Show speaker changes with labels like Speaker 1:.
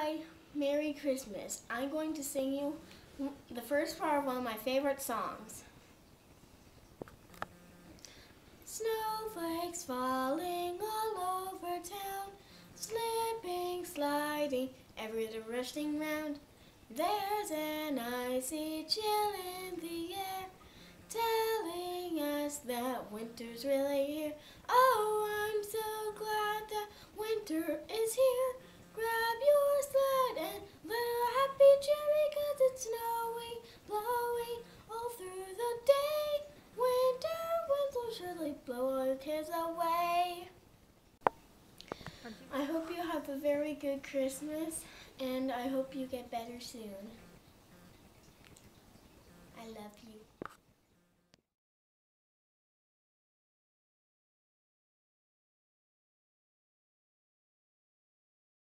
Speaker 1: Hi, Merry Christmas. I'm going to sing you the first part of one of my favorite songs. Snowflakes falling all over town, slipping, sliding, everything rushing round. There's an icy chill in the air, telling us that winter's really here. Oh, I'm so glad that winter is here. Grab your sled and little happy cheer because it's snowing, blowing all through the day. Winter winds will surely blow all your cares away. I hope you have a very good Christmas, and I hope you get better soon. I love you.